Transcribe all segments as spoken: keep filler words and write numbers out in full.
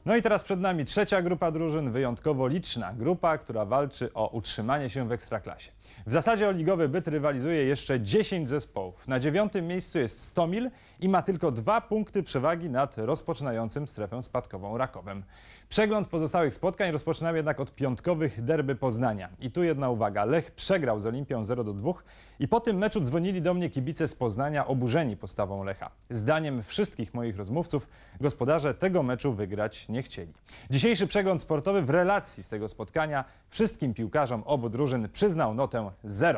No i teraz przed nami trzecia grupa drużyn, wyjątkowo liczna grupa, która walczy o utrzymanie się w Ekstraklasie. W zasadzie o ligowy byt rywalizuje jeszcze dziesięć zespołów. Na dziewiątym miejscu jest Stomil i ma tylko dwa punkty przewagi nad rozpoczynającym strefę spadkową Rakowem. Przegląd pozostałych spotkań rozpoczynamy jednak od piątkowych derby Poznania. I tu jedna uwaga, Lech przegrał z Olimpią zero do dwóch i po tym meczu dzwonili do mnie kibice z Poznania oburzeni postawą Lecha. Zdaniem wszystkich moich rozmówców gospodarze tego meczu wygrać nie chcieli. Dzisiejszy przegląd sportowy w relacji z tego spotkania wszystkim piłkarzom obu drużyn przyznał notę zero.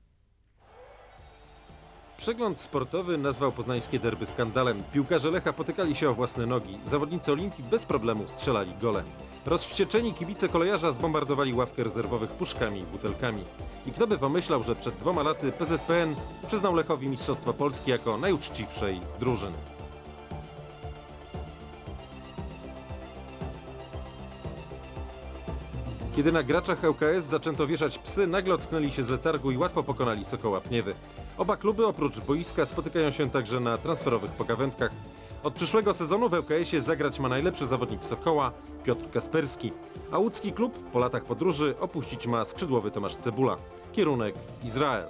Przegląd sportowy nazwał poznańskie derby skandalem. Piłkarze Lecha potykali się o własne nogi. Zawodnicy Olimpii bez problemu strzelali gole. Rozwścieczeni kibice kolejarza zbombardowali ławkę rezerwowych puszkami i butelkami. I kto by pomyślał, że przed dwoma laty P Z P N przyznał Lechowi Mistrzostwo Polski jako najuczciwszej z drużyn. Kiedy na graczach L K S zaczęto wieszać psy, nagle ocknęli się z letargu i łatwo pokonali Sokoła Pniewy. Oba kluby oprócz boiska spotykają się także na transferowych pogawędkach. Od przyszłego sezonu w L K S-ie zagrać ma najlepszy zawodnik Sokoła, Piotr Kasperski, a łódzki klub po latach podróży opuścić ma skrzydłowy Tomasz Cebula. Kierunek Izrael.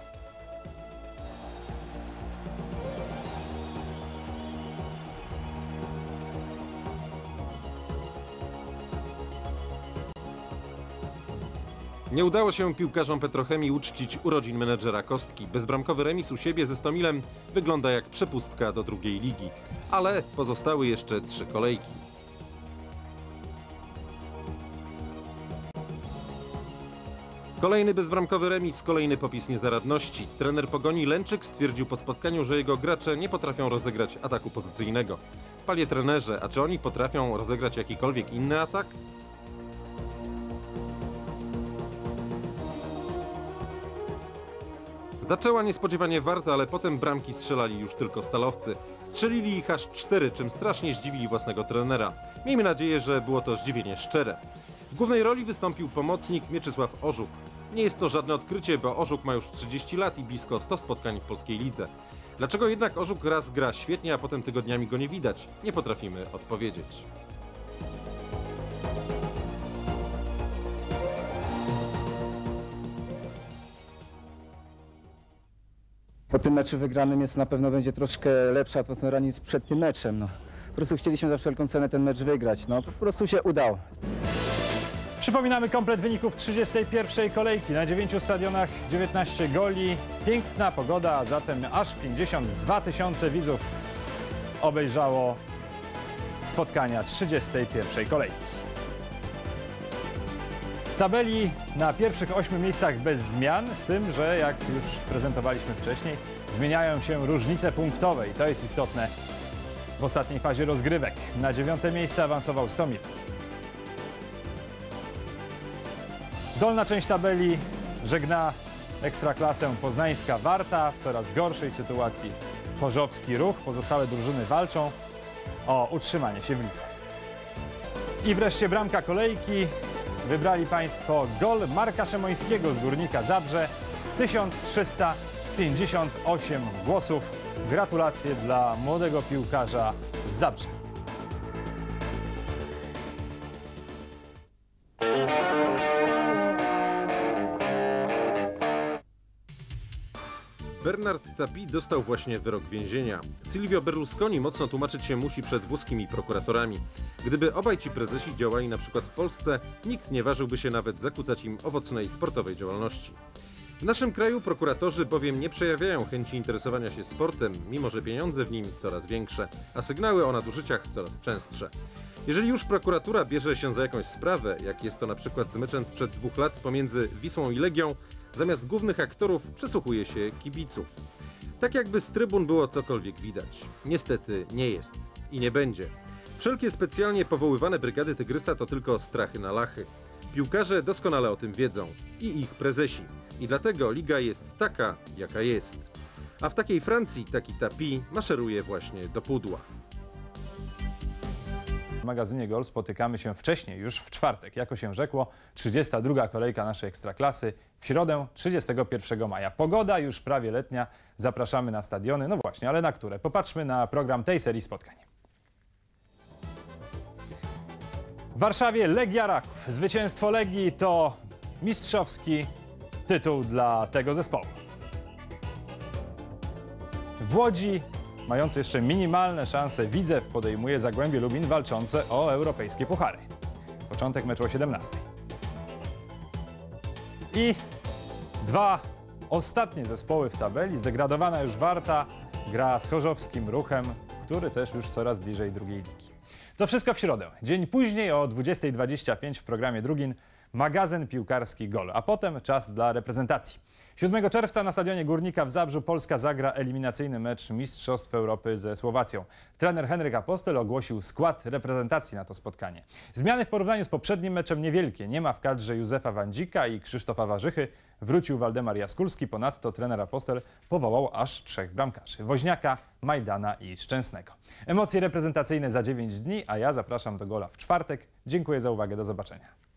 Nie udało się piłkarzom Petrochemii uczcić urodzin menedżera Kostki. Bezbramkowy remis u siebie ze Stomilem wygląda jak przepustka do drugiej ligi. Ale pozostały jeszcze trzy kolejki. Kolejny bezbramkowy remis, kolejny popis niezaradności. Trener Pogoni Lęczyk stwierdził po spotkaniu, że jego gracze nie potrafią rozegrać ataku pozycyjnego. Panie trenerze, a czy oni potrafią rozegrać jakikolwiek inny atak? Zaczęła niespodziewanie Warta, ale potem bramki strzelali już tylko stalowcy. Strzelili ich aż cztery, czym strasznie zdziwili własnego trenera. Miejmy nadzieję, że było to zdziwienie szczere. W głównej roli wystąpił pomocnik Mieczysław Orzuk. Nie jest to żadne odkrycie, bo Orzuk ma już trzydzieści lat i blisko sto spotkań w polskiej lidze. Dlaczego jednak Orzuk raz gra świetnie, a potem tygodniami go nie widać? Nie potrafimy odpowiedzieć. Po tym meczu wygranym jest na pewno będzie troszkę lepsza atmosfera niż przed tym meczem. No. Po prostu chcieliśmy za wszelką cenę ten mecz wygrać. No, po prostu się udało. Przypominamy komplet wyników trzydziestej pierwszej kolejki. Na dziewięciu stadionach dziewiętnaście goli. Piękna pogoda, a zatem aż pięćdziesiąt dwa tysiące widzów obejrzało spotkania trzydziestej pierwszej kolejki. W tabeli na pierwszych ośmiu miejscach bez zmian, z tym, że jak już prezentowaliśmy wcześniej, zmieniają się różnice punktowe i to jest istotne w ostatniej fazie rozgrywek. Na dziewiąte miejsce awansował Stomil. Dolna część tabeli żegna Ekstraklasę poznańska Warta, w coraz gorszej sytuacji Chorzowski Ruch. Pozostałe drużyny walczą o utrzymanie się w lidze. I wreszcie bramka kolejki. Wybrali Państwo gol Marka Szemońskiego z Górnika Zabrze. tysiąc trzysta pięćdziesiąt osiem głosów. Gratulacje dla młodego piłkarza z Zabrze. Bernard Tapie dostał właśnie wyrok więzienia. Silvio Berlusconi mocno tłumaczyć się musi przed włoskimi prokuratorami. Gdyby obaj ci prezesi działali na przykład w Polsce, nikt nie ważyłby się nawet zakłócać im owocnej sportowej działalności. W naszym kraju prokuratorzy bowiem nie przejawiają chęci interesowania się sportem, mimo że pieniądze w nim coraz większe, a sygnały o nadużyciach coraz częstsze. Jeżeli już prokuratura bierze się za jakąś sprawę, jak jest to na przykład z meczem sprzed dwóch lat pomiędzy Wisłą i Legią, zamiast głównych aktorów przysłuchuje się kibiców. Tak jakby z trybun było cokolwiek widać. Niestety nie jest i nie będzie. Wszelkie specjalnie powoływane brygady Tygrysa to tylko strachy na lachy. Piłkarze doskonale o tym wiedzą i ich prezesi. I dlatego liga jest taka, jaka jest. A w takiej Francji taki Tapie maszeruje właśnie do pudła. W magazynie Gol spotykamy się wcześniej, już w czwartek. Jako się rzekło, trzydziesta druga kolejka naszej Ekstraklasy w środę trzydziestego pierwszego maja. Pogoda już prawie letnia. Zapraszamy na stadiony. No właśnie, ale na które? Popatrzmy na program tej serii spotkań. W Warszawie Legia Raków. Zwycięstwo Legii to mistrzowski tytuł dla tego zespołu. W Łodzi, mający jeszcze minimalne szanse, Widzew podejmuje Zagłębie Lubin walczące o europejskie puchary. Początek meczu o siedemnastej. I dwa ostatnie zespoły w tabeli. Zdegradowana już Warta gra z chorzowskim Ruchem, który też już coraz bliżej drugiej ligi. To wszystko w środę. Dzień później o dwudziestej dwadzieścia pięć w programie drugim magazyn piłkarski Gol, a potem czas dla reprezentacji. siódmego czerwca na stadionie Górnika w Zabrzu Polska zagra eliminacyjny mecz Mistrzostw Europy ze Słowacją. Trener Henryk Apostel ogłosił skład reprezentacji na to spotkanie. Zmiany w porównaniu z poprzednim meczem niewielkie. Nie ma w kadrze Józefa Wandzika i Krzysztofa Warzychy. Wrócił Waldemar Jaskulski. Ponadto trener Apostel powołał aż trzech bramkarzy: Woźniaka, Majdana i Szczęsnego. Emocje reprezentacyjne za dziewięć dni, a ja zapraszam do Gola w czwartek. Dziękuję za uwagę. Do zobaczenia.